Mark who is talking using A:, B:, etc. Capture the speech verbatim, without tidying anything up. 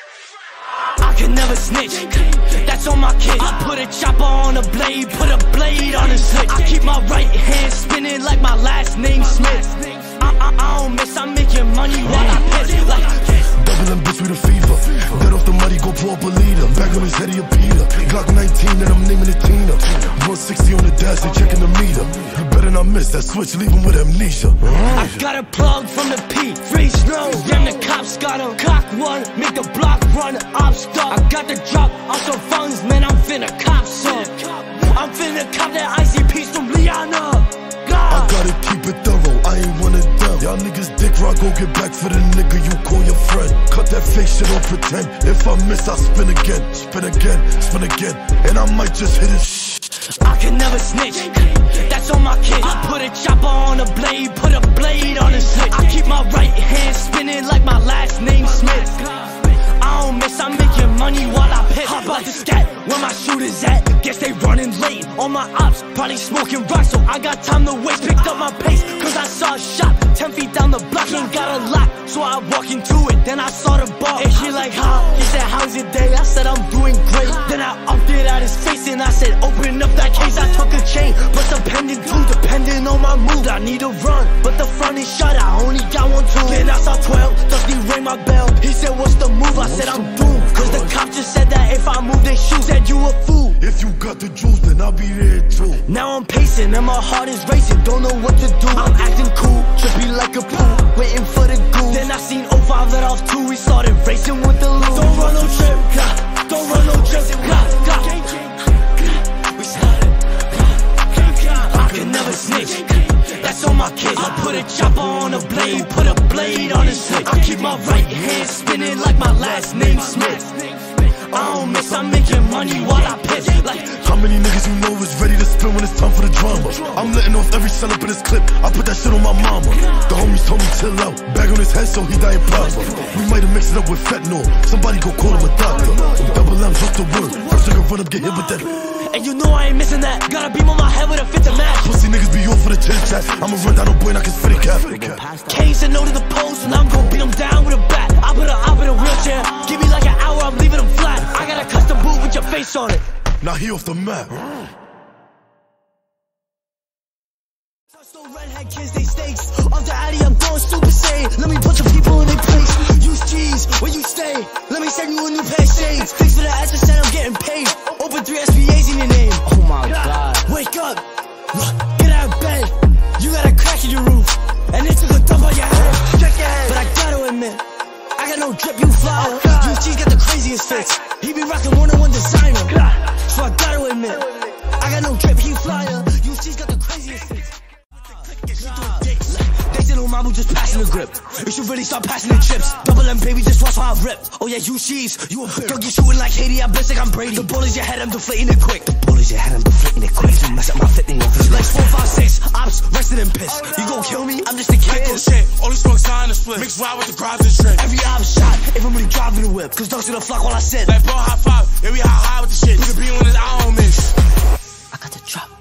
A: I can never snitch, that's on my kid. I put a chopper on a blade, put a blade on a switch. I keep my right hand spinning like my last name Smith. I, I, I don't miss, I'm making money while I piss. Like
B: doubling bitch with a fever. Dead off the money, go pour up a leader. Back on his head, he a Peter. Glock nineteen and I'm naming it Tina. one sixty on the dash, they checking the meter. You better not miss that switch, leave him with amnesia.
A: I got a plug from the P, free snow. Damn, the cops got a cock one, make the block run, I'm stuck. I got the drop on some funds, man, I'm finna cop some. I'm finna cop that icy piece from Liana.
B: I gotta keep it thorough, I ain't one of them. Y'all niggas dick rock, go get back for the nigga you call your friend. Cut that fake shit, don't pretend. If I miss, I spin again, spin again, spin again, and I might just hit it.
A: I can never snitch, that's on my kid. I put a chopper on a blade, put a blade on a switch. I keep my right hand spinning like my last name Smith. I don't miss, I'm making money while I piss. Hop out the scat, where my shooters at? Guess they running late. On my ops, probably smoking rock, so I got time to waste. Picked up my pace, cause I saw a shot ten feet down the block, ain't got a lock, so I walk into it. Then I saw the bar, and she like, how? He said, how's your day? I said, I'm doing great. Then I upped it at his face, and I said, open up that case. I took a chain, but some pendant too, depending on my mood. I need a run, but the front is shut, I only got one too. Then I saw twelve, Dusty rang my bell. He said, what's the move? I said, I'm doomed, cause the cop just said that if I move, they shoot. Said you a fool.
B: If you got the juice, then I'll be there too.
A: Now I'm pacing and my heart is racing, don't know what to do. I'm acting cool, trippy like a pool, waiting for the goose. Then I seen oh five let off two, we started racing with the loot. Don't run no trip, God. Don't run no trip, God, God. We started, I can never snitch, that's on my kid. I put a chopper on a blade, put a blade on a switch. I keep my right hand spinning like my last name Smith. I don't miss, I'm making money while I piss. Like
B: how many niggas you know is ready to spin when it's time for the drama? I'm letting off every cell up in this clip, I put that shit on my mama. The homies told me chill out, bag on his head so he dying proper. We might have mixed it up with fentanyl, somebody go call him a doctor. Double M's, what's the word? First nigga run up, get hit with that.
A: And you know I ain't missing that. Got a beam on my head with a fit to match.
B: Pussy niggas be off for the chit chat. I'ma run down on boy and I can spit it cap.
A: Kane said no to the post, and I'm gon' beat him down with a bat. I put her up in a wheelchair, give me like an hour, I'm leaving him flat. I got a custom boot with your face on it.
B: Now he off the map.
A: So redhead kids, they stakes. Off the Addy, I'm going super sane. Let me put some people in their place. Use cheese, where you stay. Let me send you a new pair of shades. Thanks for the S S N, I'm getting paid. Open three S P As in your name. Oh my god. Wake up, get out of bed. You got a crack in your roof, and it took a dump on your head. Check your head. But I gotta admit, I got no drip, you flower. Use cheese got the craziest fits. He be rocking one on one designer. So I gotta admit, I got no drip, he flyer. Use cheese got the craziest fits. They said Lil Mabu just passing the grip. You should really start passing the chips. Double M baby, just watch how I rip. Oh yeah, you cheese, you a bitch. Don't get shooting like Haiti, I blitz like I'm Brady. The ball is your head, I'm deflating it quick. The ball is your head, I'm deflating it quick. You mess up my fit, then you'll like four, five, six, ops, rested in piss. You gon' kill me, I'm just a kid.
C: Go shit, only smoke sign and split. Mix wild with the grabs and shit.
A: Every op shot, if I'm really driving the whip. Cause dogs to the flock while I sit.
C: Like bro, high five, yeah we high high with the shit. Nigga be on his, I don't miss.
A: I got the drop.